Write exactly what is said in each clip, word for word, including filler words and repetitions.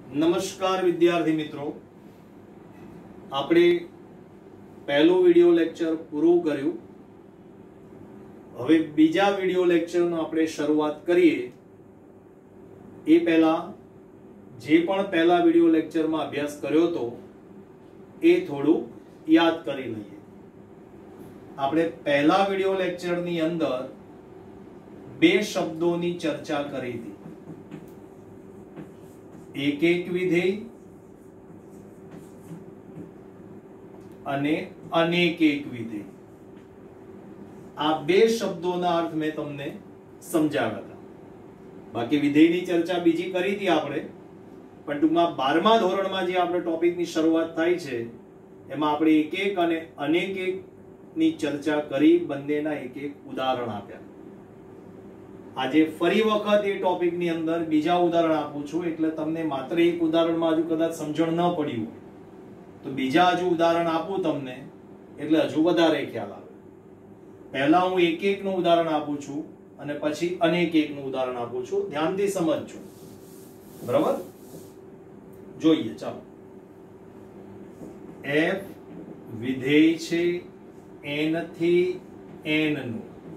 નમસ્કાર વિદ્યાર્થી મિત્રો, આપણે પહેલું વિડિયો લેક્ચર પૂરું કર્યું. હવે બીજા વિડિયો લેક્ચરનો આપણે શરૂઆત કરીએ એ પહેલા જે પણ પહેલા વિડિયો લેક્ચરમાં અભ્યાસ કર્યો હતો એ થોડું યાદ કરી લઈએ. આપણે પહેલા વિડિયો લેક્ચરની અંદર બે શબ્દોની ચર્ચા કરી હતી, એક એક વિધેય અને અનેક એક વિધેય. આ બે શબ્દોના અર્થ મેં તમને સમજાવ્યા હતા. બાકી વિધેયની ચર્ચા બીજી કરી હતી આપણે, પણ ટૂંકમાં બારમા ધોરણમાં જે આપણે ટોપિકની શરૂઆત થાય છે એમાં આપણે એક એક અને અનેક એક ની ચર્ચા કરી, બંનેના એક એક ઉદાહરણ આપ્યા. આજે ફરી વખત એ ટોપિકની અંદર બીજા ઉદાહરણ આપું છું, એટલે તમને માત્ર એક ઉદાહરણમાં હજુ કદાચ સમજણ ન પડી હોય તો બીજા હજુ ઉદાહરણ આપું તમને, એટલે હજુ વધારે ખ્યાલ આવે. પહેલા હું એક એક નું ઉદાહરણ આપું છું અને પછી અનેક એક નું ઉદાહરણ આપું છું. ધ્યાનથી સમજજો, બરાબર? જોઈએ, ચાલો. f વિધેય છે n થી n નું,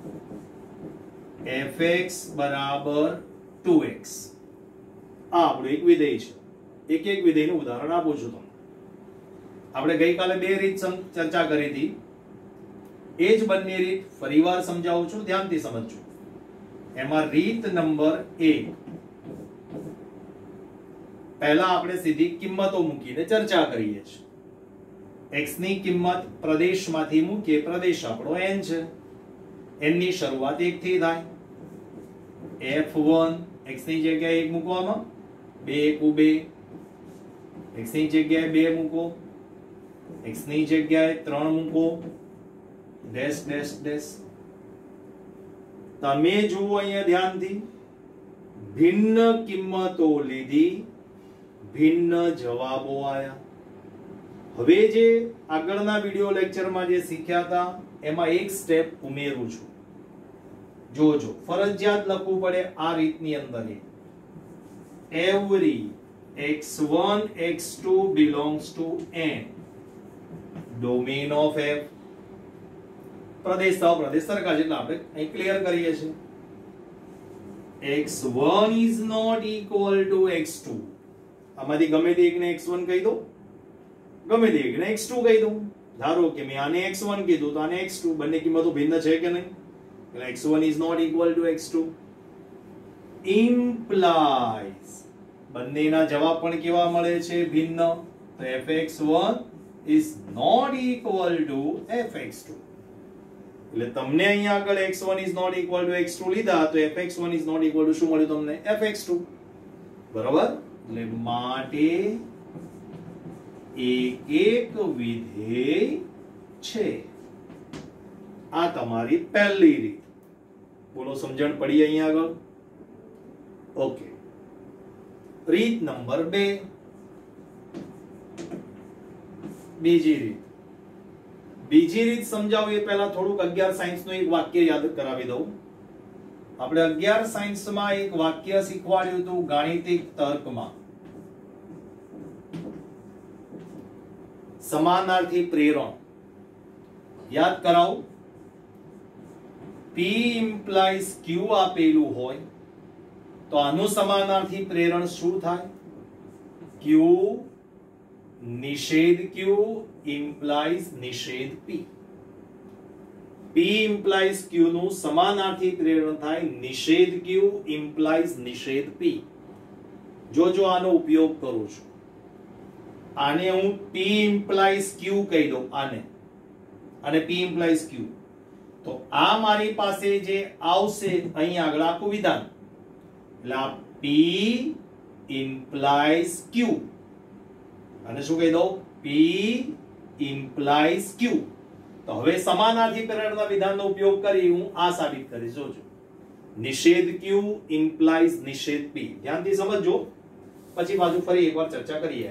fx બરાબર ટુ એક્સ. આ આપણું એક વિધેય છે. એક એક વિધેયનું ઉદાહરણ આપું છું તમને. આપણે ગઈકાલે બે રીત ચર્ચા કરી હતી, એ જ બંને રીત ફરીવાર સમજાવું છું, ધ્યાનથી સમજજો. એમાં રીત નંબર એક, પહેલા આપણે સીધી કિંમતો મૂકીને ચર્ચા કરીએ છીએ. x ની કિંમત પ્રદેશમાંથી મૂકીએ, પ્રદેશ આપણો n છે, n ની શરૂઆત એક થી થાય. એફ વન x ની જગ્યાએ એક મૂકવામાં, બે એકુ બે, x ની જગ્યાએ બે મૂકો, x ની જગ્યાએ ત્રણ મૂકો, ડેશ ડેશ ડેશ. તમે જુઓ અહીંયા ધ્યાનથી, ભિન્ન કિંમતો લીધી, ભિન્ન જવાબો આયા. હવે જે આગળના વિડિયો લેક્ચરમાં જે શીખ્યા હતા એમાં એક સ્ટેપ ઉમેરું છું. જોજો, ફરજિયાત લખવું પડે આ રીતની અંદર. Every x one x two belongs to n, domain of f. પ્રદેશ સહ પ્રદેશ સરખા છે એટલે આપણે અહીં ક્લિયર કરીએ છીએ. X one is not equal to x two. આમાંથી ગમે તે એકને એક્સ વન કહી દો, ગમે તે એકને એક્સ ટુ કહી દો. ધારો કે મેં આને એક્સ વન કીધું તો આને એક્સ ટુ. બંને કિંમતો ભિન્ન છે કે નહીં? એટલે x one is not equal to x two. implies બંનેના જવાબ પણ કેવા મળે છે? ભિન્ન. તો f x one is not equal to f x two. એટલે તમને અહીંયા આગળ x one is not equal to x two લીધા તો f x one is not equal to શું મળ્યું તમને? F x two. બરાબર? એટલે માટે એક એક વિધેય છે. આ તમારી પહેલી રીત. બોલો, સમજણ પડી અહીંયા આગળ? ઓકે. રીત નંબર બે, બીજી રીત. બીજી રીત સમજાવું એ પહેલા થોડુંક અગિયાર સાયન્સ નું એક વાક્ય યાદ કરાવી દઉં. આપણે અગિયાર સાયન્સ માં એક વાક્ય શીખવાડ્યું હતું ગાણિતિક તર્કમાં. સમાનાર્થી પ્રેરણ યાદ કરાવો. P implies Q આપેલું હોય તો આનું સમાનાર્થી પ્રેરણ શું થાય? Q નિષેધ Q implies નિષેધ P. P implies Q નું સમાનાર્થી પ્રેરણ થાય નિષેધ Q implies નિષેધ P. જો જો આનો ઉપયોગ કરું છું, આને હું P implies Q કહી દઉં, આને અને P implies Q, તો આ મારી પાસે જે આવશે અહીં આગળ આખું વિધાન, એટલે આ P implies Q અને શું કહી દઉં? P implies Q. તો હવે સમાનાર્થી પ્રેરણના વિધાનનો ઉપયોગ કરી હું આ સાબિત કરીશ. જોજો, નિષેધ Q implies નિષેધ P. ધ્યાનથી સમજજો, પછી પાછું ફરી એકવાર ચર્ચા કરીએ.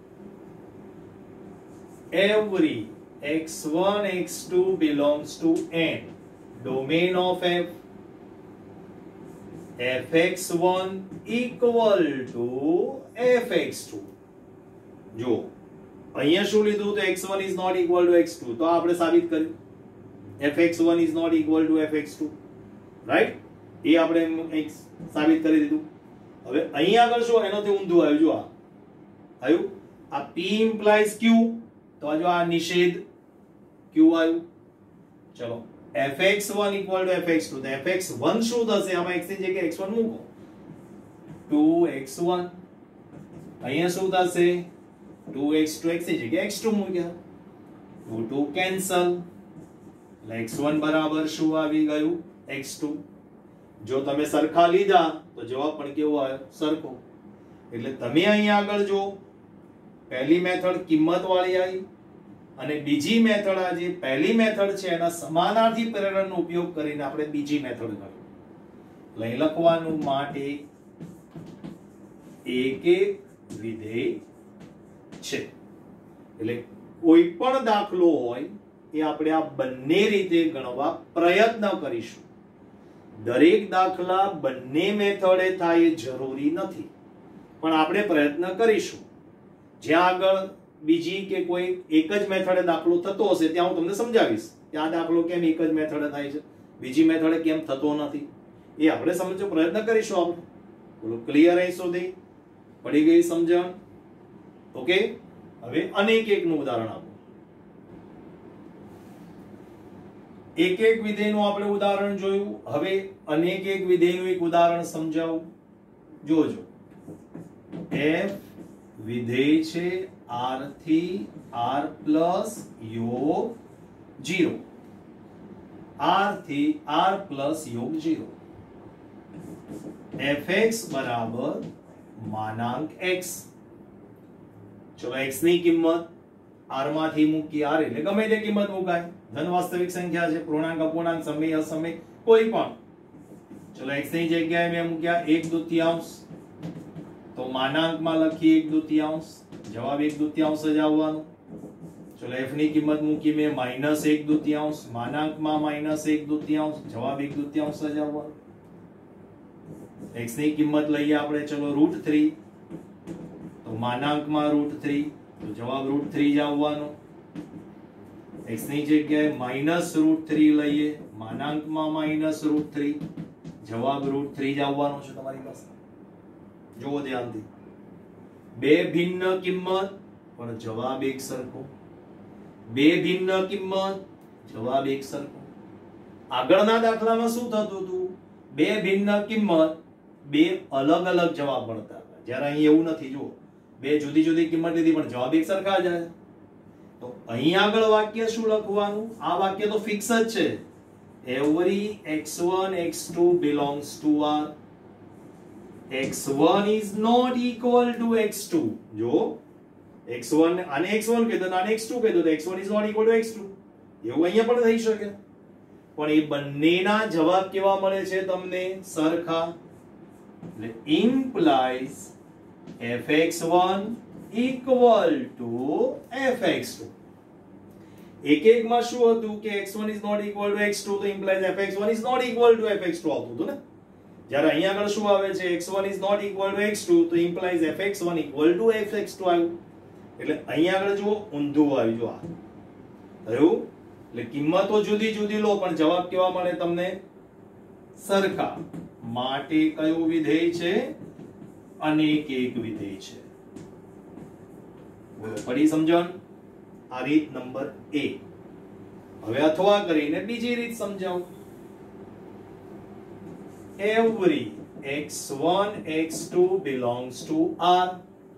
Every x one x two belongs to n, domain of f. F x one equal to f x two. જો અહીંયા શું લીધું તો x one is not equal to x two, તો આપણે સાબિત કર્યું f x one is not equal to f x two, right? એ આપણે એક સાબિત કરી દીધું. હવે અહીં આગળ શું એનાથી ઊંધું આવ્યું, જો આ આવ્યું આ p ઇમ્પ્લાઇઝ q, તો જો આ નિષેધ q આવ્યું. ચલો f x one equal to f x two, તો એફ એક્સ વન શું થશે? આમાં x ની જગ્યાએ એક્સ વન મૂકો, ટુ એક્સ વન. અહીંયા શું થશે? ટુ એક્સ ટુ, x ની જગ્યાએ એક્સ ટુ મૂક્યા, ટુ ટુ કેન્સલ, એટલે એક્સ વન બરાબર શું આવી ગયું? X two. જો તમે સરખા લીધા તો જવાબ પણ કેવો આવ્યો? સરખો. એટલે તમે અહીંયા આગળ જો પહેલી મેથડ કિંમત વાળી આવી અને બીજી મેથડ આ જે પહેલી મેથડ છે એના સમાનાર્થી પ્રેરણનો ઉપયોગ કરીને આપણે બીજી મેથડ કરી. લઈ લખવાનું માટે એક એક વિધેય છે. એટલે કોઈ પણ દાખલો હોય એ આપણે આ બંને રીતે ગણવા પ્રયત્ન કરીશું. દરેક દાખલા બંને મેથડે થાય એ જરૂરી નથી, પણ આપણે પ્રયત્ન કરીશું. જ્યાં આગળ બીજી કે કોઈ એક જ મેથડે દાખલો થતો હશે ત્યાં હું તમને સમજાવીશ કે આ દાખલો કેમ એક જ મેથડે થાય છે, બીજી મેથડે કેમ થતો નથી, એ આપણે સમજવાનો પ્રયત્ન કરીશું. આપણે બોલો ક્લિયર અહીં સુધી પડી ગઈ સમજણ? ઓકે. હવે અનેક એક નું ઉદાહરણ આપો. એક એક વિધેયનું આપણે ઉદાહરણ જોયું. હવે અનેક એક વિધેયનું એક ઉદાહરણ સમજાવું. જોજો, f વિધેય છે r થી r પ્લસ યોગ ઝીરો, r થી r પ્લસ યોગ ઝીરો. fx બરાબર માનાંક x. ચલો x ની કિંમત r માંથી મૂકી, r એટલે ગમે તે કિંમત મુકાય. ધન વાસ્તવિક સંખ્યા છે, પૂર્ણાંક અપૂર્ણાંક સમય અસમય કોઈ પણ. ચલો x ની જગ્યાએ મેં મૂક્યા એક દૂતીયાંશ, તો માનાંકમાં લખી એક દૂતીયાંશ, જવાબ એક દૂતીયાંશ જ આવવાનો. ચલો f ની કિંમત મૂકી મેં માઈનસ એક દૂતીયાંશ, માનાંકમાં માઈનસ એક દૂતીયાંશ, જવાબ એક દૂતીયાંશ જ આવવાનો. x ની કિંમત લઈએ આપણે ચલો રૂટ થ્રી, તો માનાંકમાં રૂટ થ્રી, તો જવાબ રૂટ થ્રી જ આવવાનો. x ની જગ્યાએ માઈનસ રૂટ થ્રી લઈએ, માનાંકમાં માઈનસ રૂટ થ્રી, જવાબ રૂટ થ્રી જ આવવાનો છે તમારી પાસે. જુઓ ધ્યાનથી, બે ભિન્ન કિંમત પણ જવાબ એક સરખો, બે ભિન્ન કિંમત જવાબ એક સરખો. આગળના દાખલામાં શું થતું હતું? બે ભિન્ન કિંમત બે અલગ અલગ જવાબ મળતા હતા. જ્યારે અહીં એવું નથી. જુઓ, બે જુદી જુદી કિંમત લીધી પણ જવાબ એક સરખા જ આવ્યા. તો અહીં આગળ વાક્ય શું લખવાનું? આ વાક્ય તો ફિક્સ જ છે. every x one x two belongs to R. X one is not equal to x two. જો એક્સ વન આને એક્સ વન કહેતો આને એક્સ ટુ કહેતો તો x one is not equal to x two. એવું અહીંયા પણ થઈ શકે. પણ એ બંનેના જવાબ કેવા મળે છે તમને? સરખા. એટલે implies f x one equal to f x two. એક એક માં શું હતું કે x one is not equal to x two, તો implies f x one is not equal to f x two આવતું હતું ને. જ્યારે અહીંયા આગળ શું આવે છે? X one is not equal to x two, તો implies f x one equal to f x two આવ્યું. એટલે અહીંયા આગળ જુઓ ઊંધું આવ્યું. જો આ થયું. એટલે કિંમતો જુદી જુદી લો પણ જવાબ કેવા મળે તમને? સરખા. માટે કયું વિધેય છે? અનેક એક વિધેય છે. બોલો પડી સમજણ? આ રીત નંબર એક. હવે અથવા કરીને બીજી રીત સમજાવું. every x one x two belongs to R.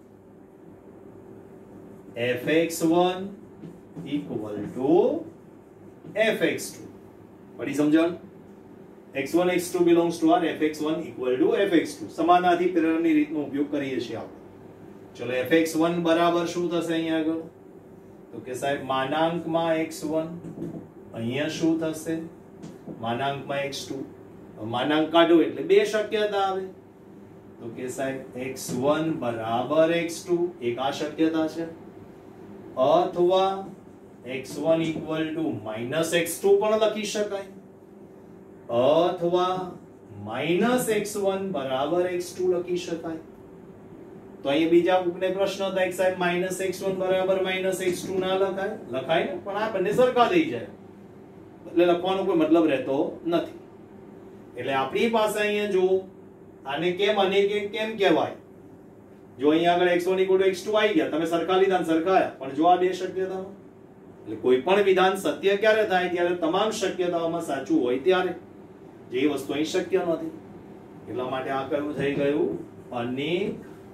F x one equal to f x two. પડી સમજણ? X one x two belongs to R, f x one equal to f x two. સમાનાર્થી પ્રેરણની રીતનો ઉપયોગ કરીએ છીએ આપણે. ચલો એફ એક્સ વન બરાબર શું થશે અહીંયા આગળ? તો કે સાહેબ માનાંકમાં એક્સ વન, અહીંયા શું થશે? માનાંકમાં એક્સ ટુ. માનાંક કાઢો એટલે બે શક્યતા આવે. તો કે સાહેબ એક્સ વન બરાબર એક્સ ટુ, એક આ શક્યતા છે. અથવા x one equal to minus x two પણ લખી શકાય. અથવા માઇનસ એક્સ વન બરાબર એક્સ ટુ લખી શકાય. તો અહીંયા બીજા કોકને પ્રશ્ન થાય કે સાહેબ માઇનસ એક્સ વન બરાબર માઇનસ એક્સ ટુ ના લખાય? લખાય ને, પણ આ બંને સરખા થઈ જાય એટલે લખવાનો કોઈ મતલબ રહેતો નથી. એટલે આપણી પાસે અહીંયા જો આને કેમ અને કેમ કહેવાય, જો અહીંયા આગળ x one equal to x two આવી ગયા, તમે સરખા લીધા સરખાયા, પણ જો આ બે શક્યતાઓ, એટલે કોઈ પણ વિધાન સત્ય ક્યારે થાય? ત્યારે તમામ શક્યતાઓમાં સાચું હોય ત્યારે. જે વસ્તુ અહીં શક્ય નથી, એટલા માટે આ કયું થઈ ગયું? અનેક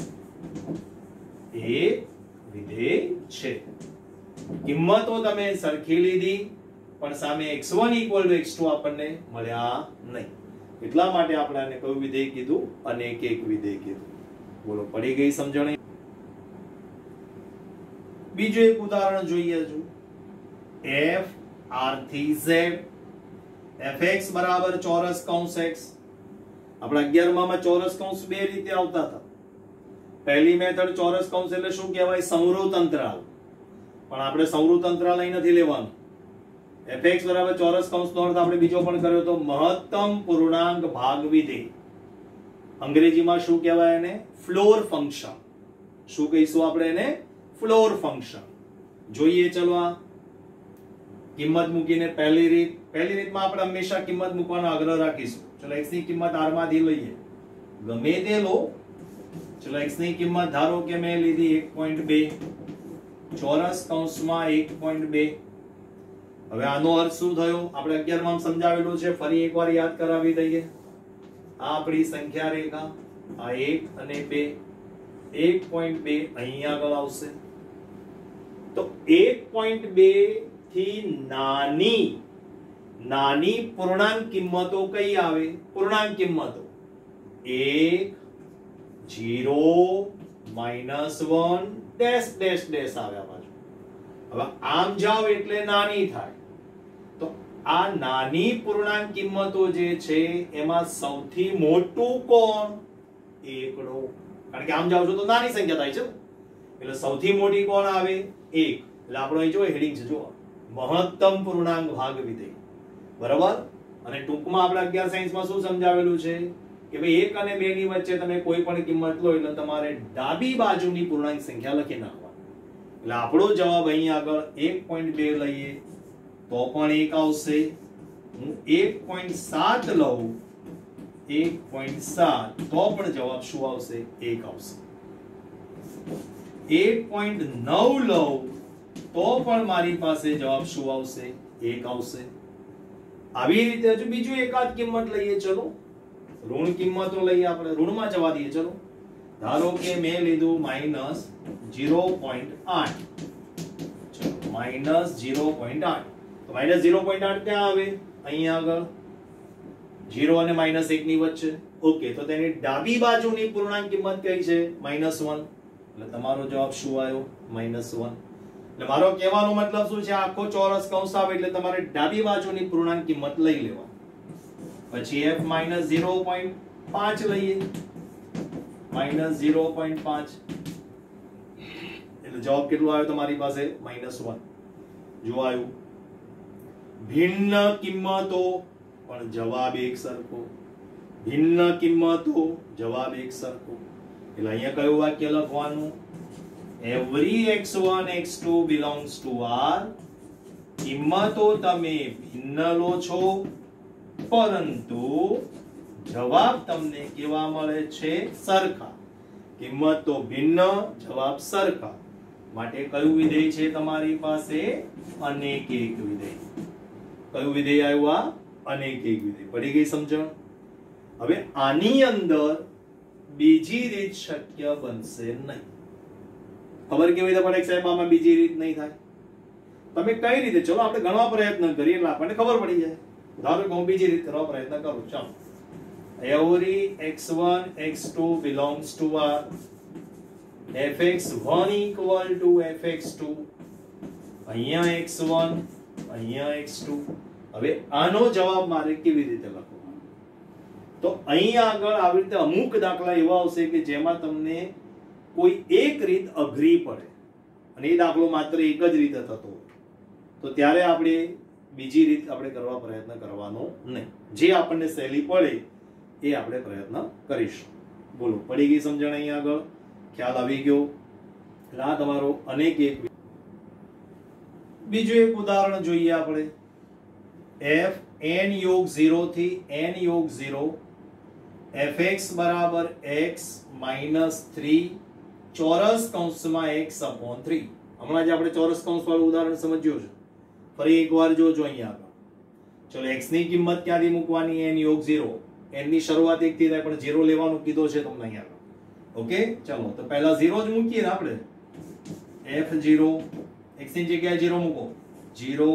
એક વિધેય છે. કિંમતો તમે સરખી લીધી, પણ સામે x one equal to x two આપણને મળ્યા નહીં. એટલા માટે આપણે આને કયું વિધેય કીધું? અનેક એક વિધેય કીધું. બોલો, પડી ગઈ સમજણ? બીજું એક ઉદાહરણ જોઈએ. જો f r થી z fx બરાબર ચોરસ કૌંસ x. આપણા અગિયારમાં માં ચોરસ કૌંસ બે રીતે આવતા હતા. પહેલી મેથડ ચોરસ કૌંસ એટલે શું કહેવાય? સંવૃત અંતરાલ. પણ આપણે સંવૃત અંતરાલ અહીં નથી લેવાનું. fx બરાબર ચોરસ કૌંસનો અર્થ આપણે બીજો પણ કર્યો તો મહત્તમ પૂર્ણાંક ભાગ વિધેય. અંગ્રેજીમાં શું કહેવાય એને? Floor function. શું કહીશું આપણે એને? Floor function. જોઈએ ચલો આ કિંમત મૂકીને પહેલી રીત. પહેલી રીતમાં આપણે હંમેશા કિંમત મૂકવાનો આગ્રહ રાખીશું. ચલો x ની કિંમત r માંથી લઈએ, ગમે તે લો. ચલો x ની કિંમત ધારો કે મેં લીધી એક પોઈન્ટ બે, ચોરસ કૌંસમાં એક પોઈન્ટ બે. હવે આનો અર્થ શું થયો? આપણે અગિયાર માં સમજાવેલું છે, ફરી એકવાર યાદ કરાવી દઈએ. આ આપણી સંખ્યા રેખા, આ એક અને બે. એક પોઈન્ટ બે અહીં આગળ આવશે. તો એક પોઈન્ટ બે થી નાની નાની પૂર્ણાંક કિંમતો કઈ આવે? પૂર્ણાંક કિંમતો એક, zero, minus one, dash dash dash આવ્યા પાછું. હવે આમ જાવ એટલે નાની થાય. તો આ નાની પૂર્ણાંક કિંમતો જે છે એમાં સૌથી મોટું કોણ? એકડો. કારણ કે આમ જાવ છો તો નાની સંખ્યા થાય છે, એટલે સૌથી મોટી કોણ આવે? એક. એટલે આપણો અહીં જો હેડિંગ છે, જો મહત્તમ પૂર્ણાંક ભાગ વિધેય. બરાબર. અને ટૂંકમાં આપણે અગિયાર સાયન્સમાં શું સમજાવેલું છે કે ભાઈ એક અને બે ની વચ્ચે તમે કોઈ પણ કિંમત લો એટલે તમારે ડાબી બાજુની પૂર્ણાંક સંખ્યા લખી નાખવાની. એટલે આપણો જવાબ અહીં આગળ એક પોઈન્ટ બે લઈએ તો પણ એક આવશે. હું એક પોઈન્ટ સાત લઉં, એક પોઈન્ટ સાત, તો પણ જવાબ શું આવશે? એક આવશે. એક પોઈન્ટ નવ લઉં તો પણ મારી પાસે જવાબ શું આવશે? એક આવશે. આવી રીતે હજુ બીજું એકાદ કિંમત લઈએ. ચલો ઋણ કિંમતો લઈએ. આપણે ઋણમાં જવા દઈએ. ચલો ધારો કે મેં લીધું માઇનસ ઝીરો પોઈન્ટ આઠ. ચલો માઇનસ ઝીરો પોઈન્ટ આઠ. તો માઇનસ ઝીરો પોઈન્ટ આઠ ક્યાં આવે? અહીં આગળ ઝીરો અને માઇનસ એક ની વચ્ચે. ઓકે, તો તેની ડાબી બાજુની પૂર્ણાંક કિંમત કઈ છે? Minus one. એટલે તમારો જવાબ શું આવ્યો? Minus one. એટલે મારો કહેવાનો મતલબ શું છે? આખો ચોરસ કૌંસ આવે એટલે તમારે ડાબી બાજુની પૂર્ણાંક કિંમત લઈ લેવા. પછી f માઇનસ ઝીરો પોઈન્ટ પાંચ લઈએ. માઇનસ ઝીરો પોઈન્ટ પાંચ એટલે જવાબ કેટલો આવ્યો તમારી પાસે? Minus one. જો આવ્યું. ભિન્ન કિંમતો પણ જવાબ એક સરખો. ભિન્ન કિંમતો જવાબ એક સરખો. એટલે અહીંયા કયું વાક્ય લખવાનું? every x one x two belongs to r. કિંમતો તમે ભિન્ન લો છો પરંતુ જવાબ તમને કેવા મળે છે? સરખા. કિંમત તો ભિન્ન, જવાબ સરખા. માટે કયું વિધેય છે તમારી પાસે? અનેક એક વિધેય. કયું વિધેય આવ્યું? અનેક એક વિધેય. પડી ગઈ સમજણ? હવે આની અંદર બીજી રીત શક્ય બનશે નહીં. ખબર કેવી રીતે પડે સાહેબ આમાં બીજી રીત નહીં થાય? તમે કઈ રીતે? ચલો આપણે ગણવા પ્રયત્ન કરીએ એટલે આપણને ખબર પડી જાય. ધારો કે હું બીજી રીત કરવા પ્રયત્ન કરું. ચાલો every x one x two belongs to r. fx one equal to fx two. અહીંયા x one, અહીંયા x two. હવે આનો જવાબ મારે કેવી રીતે લખવાનો? તો અહીં આગળ આવી રીતે અમુક દાખલા એવા આવશે કે જેમાં તમને કોઈ એક રીત અઘરી પડે અને એ દાખલો માત્ર એક જ રીતે થતો, તો ત્યારે આપણે બીજી રીત આપણે કરવા પ્રયત્ન કરવાનો નહીં. જે આપણને સહેલી પડે એ આપણે પ્રયત્ન કરીશું. બોલો, પડી ગઈ સમજણ? અહીંયા આગળ ખ્યાલ આવી ગયો? એટલે આ તમારો અનેક એક. બીજું એક ઉદાહરણ જોઈએ આપણે. f n યોગ ઝીરો થી n યોગ ઝીરો fx બરાબર x માઇનસ થ્રી ચોરસ કૌંસમાં x અપોન થ્રી. હમણાં જ આપણે ચોરસ કૌંસ વાળું ઉદાહરણ સમજ્યું છે. ફરી એકવાર જોજો અહીંયા આગળ. ચલો, x ની કિંમત ક્યાંથી મૂકવાની? n યોગ ઝીરો. n ની શરૂઆત એક થી થાય, પણ ઝીરો લેવાનું કીધો છે તમને અહીંયા આગળ. ઓકે, ચલો તો પહેલા ઝીરો જ મૂકીએ ને આપણે. f ઝીરો, x ની જગ્યાએ ઝીરો મૂકો. ઝીરો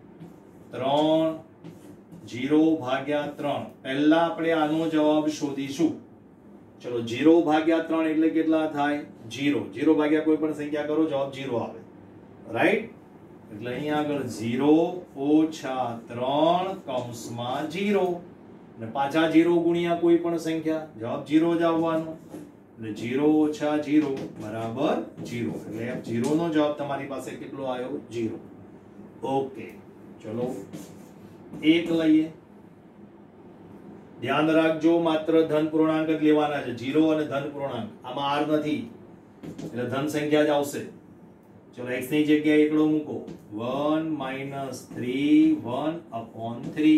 ત્રણ ઝીરો ભાગ્યા ત્રણ. પહેલા આપણે આનો જવાબ શોધીશું. ચલો, ઝીરો ભાગ્યા ત્રણ એટલે કેટલા થાય? ઝીરો. ઝીરો ભાગ્યા કોઈ પણ સંખ્યા કરો, જવાબ ઝીરો આવે. રાઈટ? એટલે અહીંયા આગળ ઝીરો ઓછા ત્રણ કૌંસમાં ઝીરો, અને પાછા ઝીરો ગુણ્યા કોઈ પણ સંખ્યા, જવાબ ઝીરો જ આવવાનો. એટલે ઝીરો ઓછા ઝીરો બરાબર ઝીરો. એટલે f ઝીરો નો જવાબ તમારી પાસે કેટલો આવ્યો? ઝીરો. ઓકે, ચલો એક લઈએ. ધ્યાન રાખજો, માત્ર ધન પૂર્ણાંક જ લેવાના છે. ઝીરો અને ધન પૂર્ણાંક, આમાં આર નથી, એટલે ધન સંખ્યા જ આવશે. ચલો, x ની જગ્યાએ એકડો મૂકો. One minus three one upon three.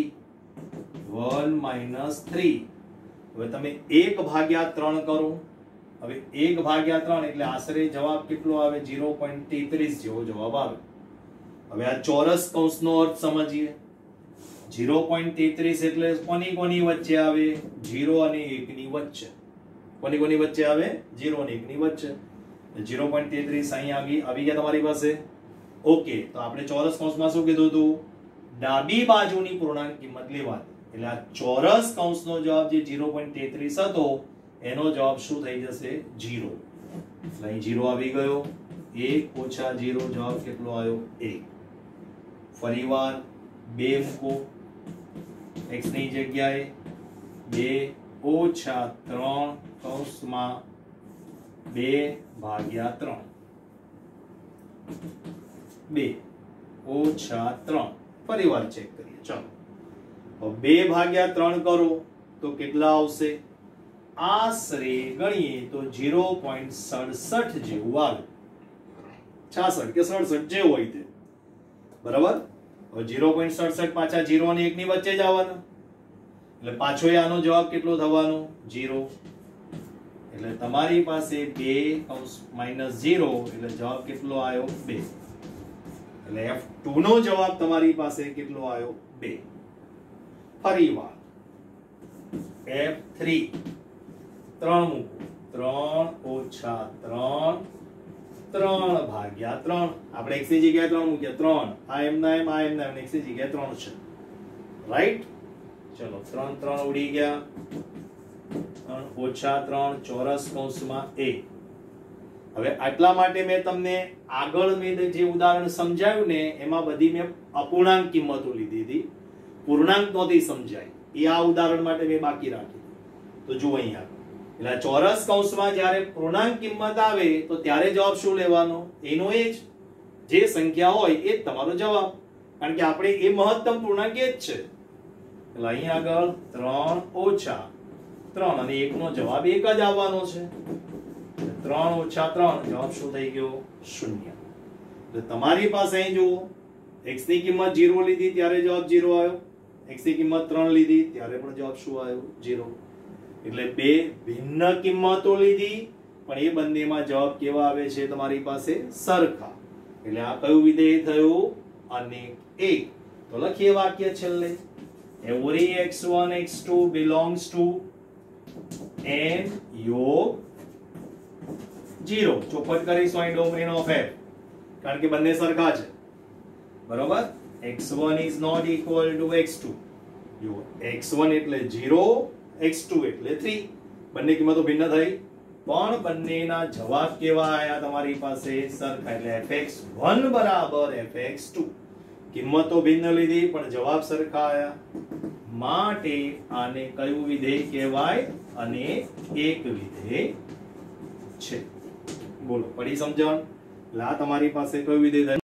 One minus three. હવે તમે એક ભાગ્યા ત્રણ કરો. હવે એક ભાગ્યા ત્રણ એટલે આશરે જવાબ કેટલો આવે? ઝીરો પોઈન્ટ તેત્રીસ જેવો જવાબ આવે. હવે આ ચોરસ કૌંસનો અર્થ સમજીએ. ઝીરો પોઈન્ટ તેત્રીસ એટલે કોની કોની વચ્ચે આવે? ઝીરો અને એક ની વચ્ચે. કોની કોની વચ્ચે આવે? ઝીરો અને એક ની વચ્ચે. ઝીરો પોઈન્ટ તેત્રીસ અહીં આવી આવી ગયા તમારી પાસે. ઓકે, તો આપણે ચોરસ કૌંસમાં શું કીધું હતું? ડાબી બાજુની પૂર્ણાંક કિંમત લેવાની. એટલે આ ચોરસ કૌંસનો જવાબ જે ઝીરો પોઈન્ટ તેત્રીસ હતો એનો જવાબ શું થઈ જશે? ઝીરો. એટલે અહીં ઝીરો આવી ગયો. એક ઓછા ઝીરો જવાબ કેટલો આવ્યો? એક. ફરીવાર બે મૂકો. x ની જગ્યાએ બે ઓછા ત્રણ કૌંસમાં બે ભાગ્યા ત્રણ. બે ઓછા ત્રણ. ફરીવાર ચેક કરીએ. ચાલો, બે ભાગ્યા ત્રણ કરો તો કેટલા આવશે? આશરે ગણીએ તો ઝીરો પોઈન્ટ સડસઠ જેવું આવે. છાસઠ કે સડસઠ જે હોય તે. બરાબર? હવે ઝીરો પોઈન્ટ સડસઠ પાછા ઝીરો અને એક ની વચ્ચે જ આવવાના. એટલે પાછો આનો જવાબ કેટલો થવાનો? ઝીરો. એટલે તમારી પાસે બે કૌંસ માઇનસ ઝીરો એટલે જવાબ કેટલો આવ્યો? બે. એટલે એફ ટુ નો જવાબ તમારી પાસે કેટલો આવ્યો? બે. ફરીવાર એફ થ્રી ત્રણ મૂકો. ત્રણ ઓછા ત્રણ ત્રણ ભાગ્યા ત્રણ. આપણે x ની જગ્યાએ ત્રણ મૂક્યા. ત્રણ આ એમના એમ, આ એમના એમ, x ની જગ્યાએ ત્રણ છે. રાઈટ? ચલો, ત્રણ ત્રણ ઉડી ગયા. ત્રણ ઓછા ત્રણ ચોરસ કૌંસમાં એક. હવે આટલા માટે મેં તમને આગળ મેં જે ઉદાહરણ સમજાવ્યું ને એમાં બધી મેં અપૂર્ણાંક કિંમતો લીધી હતી, પૂર્ણાંક નહોતી સમજાય. એ આ ઉદાહરણ માટે મેં બાકી રાખી. તો જુઓ અહીંયા, એટલે ચોરસ કૌંસમાં જ્યારે પૂર્ણાંક કિંમત આવે તો ત્યારે જવાબ શું લેવાનો? એનો એ જ જે સંખ્યા હોય એ જ તમારો જવાબ, કારણ કે આપણે એ મહત્તમ પૂર્ણાંક એ જ છે. એટલે અહીં આગળ ત્રણ ઓછા ત્રણ અને એક નો જવાબ એક જ આવવાનો છે. ત્રણ ઓછા ત્રણ જવાબ શું થઈ ગયો? શૂન્ય. તો તમારી પાસે અહીં જુઓ, x ની કિંમત ઝીરો લીધી ત્યારે જવાબ ઝીરો આવ્યો. x ની કિંમત ત્રણ લીધી ત્યારે પણ જવાબ શું આવ્યો? ઝીરો. એટલે બે ભિન્ન કિંમતો લીધી પણ એ બંનેમાં જવાબ કેવા આવે છે તમારી પાસે? સરખા. એટલે આ કયું વિધેય થયું? અનેક એક. તો લખીએ વાક્ય છેલ્લે. Every x one x two belongs to n યોગ ઝીરો. ચોખવટ કરીશું અહીં ડોમેન ઓફ f, કારણ કે બંને સરખા છે. બરોબર? x one is not equal to x two. જો x one એટલે ઝીરો, x two એટલે થ્રી. બંને કિંમતો ભિન્ન થઈ પણ બંનેના જવાબ કેવા આયા તમારી પાસે? સરખા. એટલે f x one બરાબર f x two. કિંમતો ભિન્ન લીધી પણ જવાબ સરખા આયા, માટે આને કયું વિધેય કહેવાય? અને એક વિધેય છે. બોલો, પડી સમજણ? એટલે આ તમારી પાસે કયું વિધેય?